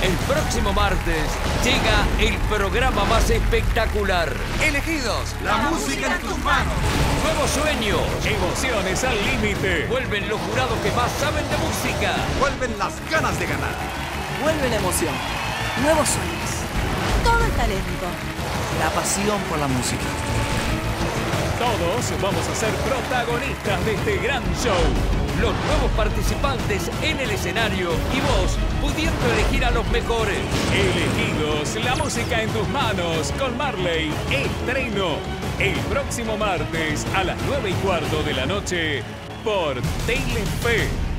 El próximo martes llega el programa más espectacular. Elegidos, la música en tus manos. Nuevos sueños. Emociones al límite. Vuelven los jurados que más saben de música. Vuelven las ganas de ganar. Vuelve la emoción. Nuevos sueños. Todo el talento. La pasión por la música. Todos vamos a ser protagonistas de este gran show. Los nuevos participantes en el escenario y vos pudiendo elegir a los mejores. Elegidos, la música en tus manos con Marley. Estreno el próximo martes a las 9:15 de la noche por Telefe.